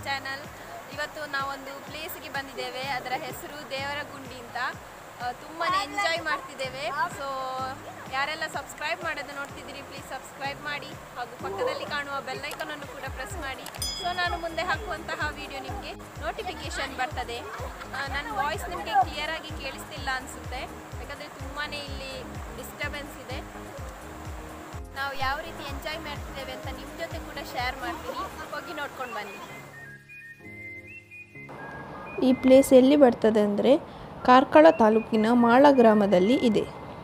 Channel. ಇವತ್ತು ನಾವೊಂದು ಪ್ಲೇಸ್ಗೆ ಬಂದಿದ್ದೇವೆ, ಅದರ ಹೆಸರು ದೇವರಗುಂಡಿ ಅಂತ. ತುಂಬಾ ಎಂಜಾಯ್ ಮಾಡ್ತಿದ್ದೇವೆ. ಸೊ ಯಾರೆಲ್ಲ ಸಬ್ಸ್ಕ್ರೈಬ್ ಮಾಡೋದು ನೋಡ್ತಿದ್ದೀರಿ ಪ್ಲೀಸ್ ಸಬ್ಸ್ಕ್ರೈಬ್ ಮಾಡಿ, ಹಾಗೂ ಪಕ್ಕದಲ್ಲಿ ಕಾಣುವ ಬೆಲ್ ಐಕಾನ್ ಅನ್ನು ಕೂಡ ಪ್ರೆಸ್ ಮಾಡಿ. ಸೊ ನಾನು ಮುಂದೆ ಹಾಕುವಂತಹ ವಿಡಿಯೋ ನಿಮಗೆ ನೋಟಿಫಿಕೇಶನ್ ಬರ್ತದೆ. ನನ್ನ ವಾಯ್ಸ್ ನಿಮಗೆ ಕ್ಲಿಯರ್ ಆಗಿ ಕೇಳಿಸ್ತಿಲ್ಲ ಅನಿಸುತ್ತೆ, ಯಾಕಂದರೆ ತುಂಬಾ ಇಲ್ಲಿ ಡಿಸ್ಟರ್ಬೆನ್ಸ್ ಇದೆ. ನಾವು ಯಾವ ರೀತಿ ಎಂಜಾಯ್ ಮಾಡ್ತಿದ್ದೇವೆ ಅಂತ ನಿಮ್ಮ ಜೊತೆ ಕೂಡ ಶೇರ್ ಮಾಡ್ತೀನಿ, ಹೋಗಿ ನೋಡ್ಕೊಂಡು ಬನ್ನಿ. ಈ ಪ್ಲೇಸ್ ಎಲ್ಲಿ ಬರ್ತದೆ ಅಂದರೆ ಕಾರ್ಕಳ ತಾಲೂಕಿನ ಮಾಳ ಗ್ರಾಮದಲ್ಲಿ ಇದೆ.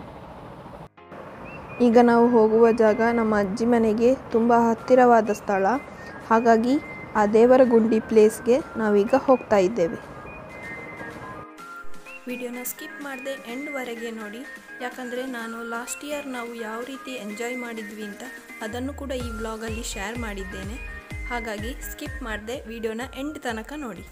ಈಗ ನಾವು ಹೋಗುವ ಜಾಗ ನಮ್ಮ ಅಜ್ಜಿ ಮನೆಗೆ ತುಂಬ ಹತ್ತಿರವಾದ ಸ್ಥಳ, ಹಾಗಾಗಿ ಆ ದೇವರಗುಂಡಿ ಪ್ಲೇಸ್ಗೆ ನಾವೀಗ ಹೋಗ್ತಾ ಇದ್ದೇವೆ. ವಿಡಿಯೋನ ಸ್ಕಿಪ್ ಮಾಡದೆ ಎಂಡ್ವರೆಗೆ ನೋಡಿ, ಯಾಕಂದರೆ ನಾನು ಲಾಸ್ಟ್ ಇಯರ್ ನಾವು ಯಾವ ರೀತಿ ಎಂಜಾಯ್ ಮಾಡಿದ್ವಿ ಅಂತ ಅದನ್ನು ಕೂಡ ಈ ವ್ಲಾಗಲ್ಲಿ ಶೇರ್ ಮಾಡಿದ್ದೇನೆ. ಹಾಗಾಗಿ ಸ್ಕಿಪ್ ಮಾಡದೆ ವಿಡಿಯೋನ ಎಂಡ್ ತನಕ ನೋಡಿ.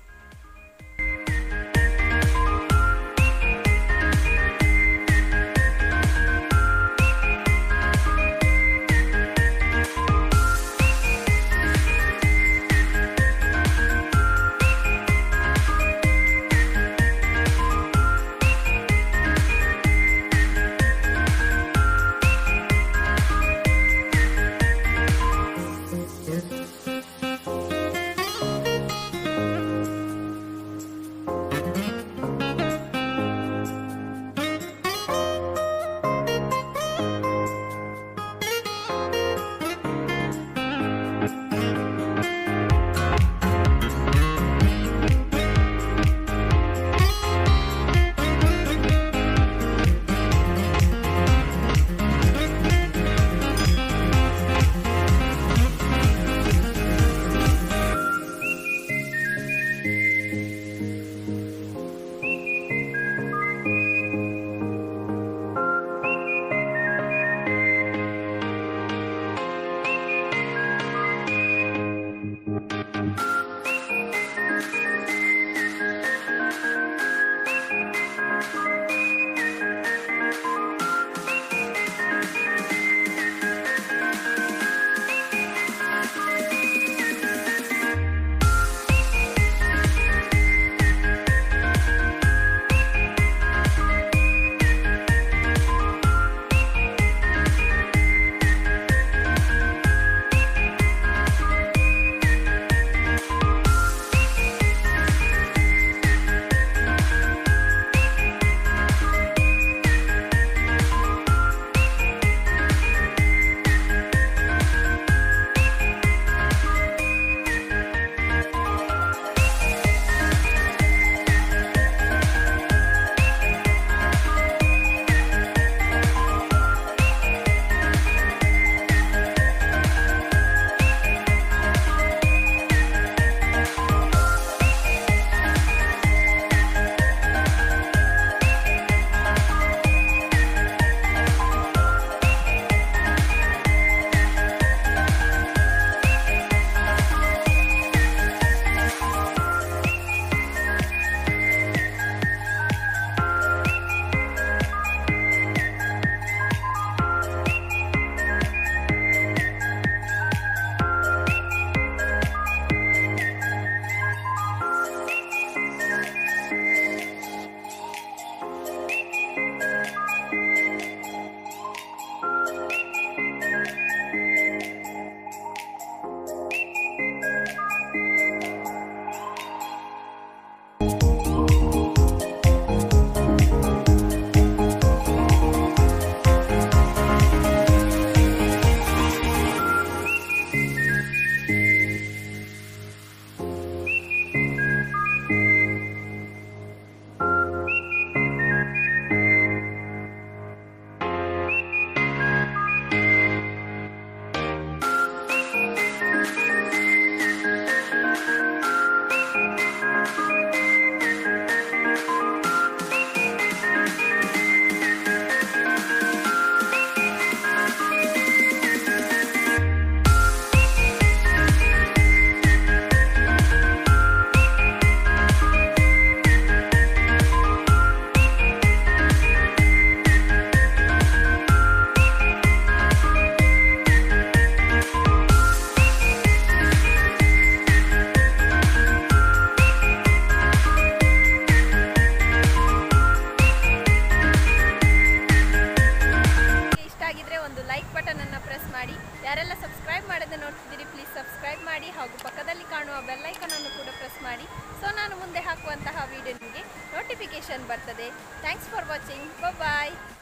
ನಿಮಗೆ ನೋಟಿಫಿಕೇಶನ್ ಬರ್ತದೆ. Thanks for watching. ಬಾಯ್.